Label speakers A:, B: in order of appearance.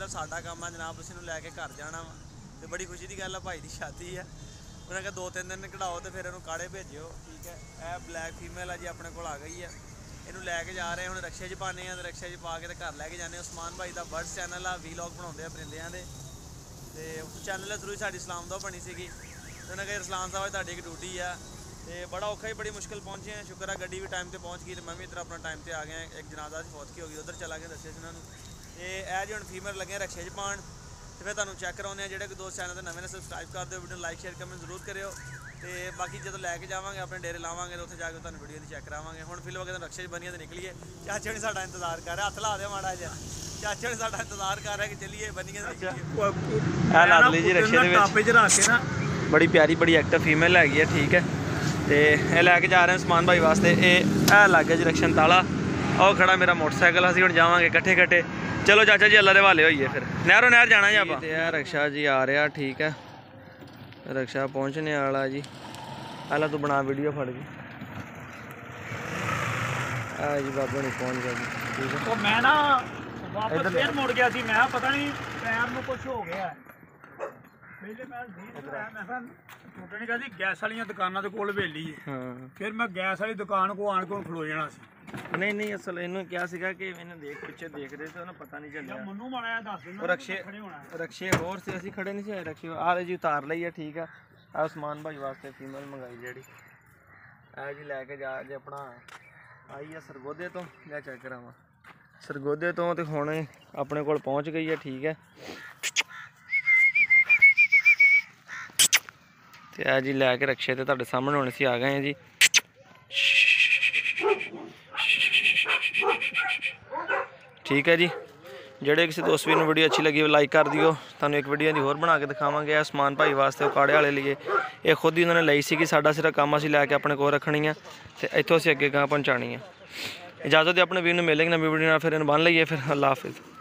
A: कहता साडा काम है जनाब उसी लैके घर जाना वा। तो बड़ी खुशी की गल है, भाई की शादी है। उन्हें कहा 2-3 दिन कढ़ाओ तो फिर इन्होंने काढ़े भेजो। ठीक है, यह ब्लैक फीमेल है जी अपने को आ गई है। इनू लैके जा रहे हैं, हम रक्शे च पाने तो रक्शे च पा के घर लैके जाने। उस्मान भाई का बर्ड्स चैनल आ, वीलॉग बनाते परिंदियां के। तो चैनल थ्रू साड़ी इस्लाम दा बनी सी। उन्हें कहा इस्लाम साहब तुहाडी एक ड्यूटी है। तो बड़ा औखा ही बड़ी मुश्किल पहुँचे हैं। शुक्र है गड्डी भी टाइम पर पहुँच गई। तो मैं भी इधर अपना टाइम पर आ गया। एक जनाजा फौत की हो गई, उधर चला गया दस्से उन्होंने। तो यह जी हम फीमेल लगे रक्शे च पान। तो फिर तुहानूं चैक कराने जो कोई दोस्त चैनल नवे ने सबसक्राइब कर दो, वीडियो लाइक शेयर कमेंट जरूर करो। तो बाकी जो लैके जावांगे अपने डेरे लावांगे तो उत्थे जाके तुहानूं वीडियो की चैक करावांगे। हुण फिलहाल अगर रक्शे बनिए तो निकलीए। चाचे ने साडा इंतजार कर रहा, हथ ला दे माड़ा जिहा। चाचे ने साडा इंतजार कर रहा कि चलिए बनिए निकलीए। बड़ी प्यारी बड़ी एक्टिव फीमेल हैगी है। ठीक है, तो यह लैके जा रहे हैं उस्मान भाई वास्ते। यह लग गया जी रक्शन ताला। और खड़ा मेरा मोटरसाइकिल, असीं हुण जावांगे कट्ठे कट्ठे। चलो चाचा जी अल्लाह के हवाले होइए। फिर नहरों नहर जाना जी आप। यह रक्शा जी आ रहा। ठीक है, रक्शा पहुँचने वाला जी। पहला तू बना वीडियो फड़ गई जी। बाबा नहीं पहुँच गया जी। ठीक है,
B: तो मैं ना वापस फिर मुड़ गया सी। मैं पता नहीं पैर में कुछ हो गया। पहले मैं छोटे ने कहा गैस वाली दुकानों के कोल वेली है।
A: हाँ,
B: फिर मैं गैस वाली दुकान को आन के खलो जाना सी।
A: नहीं असल इन्होंने क्या सीगा कि इन्हें देख पिछे देख रहे थे, उन्हें पता नहीं चलिया।
B: मनु माड़ा दस देना
A: रक्शे होर से असीं खड़े नहीं से रक्शे आ जी उतार लई है। ठीक है, आ उस्मान भाई वास्ते फीमेल मंगाई जी। जी लैके जा जे अपना आई है सरगोदे तो। मैं चेक करावां सरगोदे तो हुण अपने कोल पहुँच गई है। ठीक है, तो जी लैके रक्शे तो तुहाडे सामने हुण असीं आ गए हैं जी। ठीक है जी, जेडे किसी दोस्त भी वीडियो अच्छी लगी लाइक कर दियो। तुहानूं एक वीडियो दी होर बना के दिखावांगे। उस्मान भाई वास्ते काड़े वाले लिए ये खुद ही उन्होंने लाई सी कि साडा सिर्फ काम असीं लैके अपने कोल रखनी है तो इत्थों असीं अगे गांह पहुँचानी है। इजाजत दे अपने वीर नूं मिलेंगे नवीं वीडियो नाल। फिर इन्हूं बन लईए। फिर अल्लाह हाफिज़।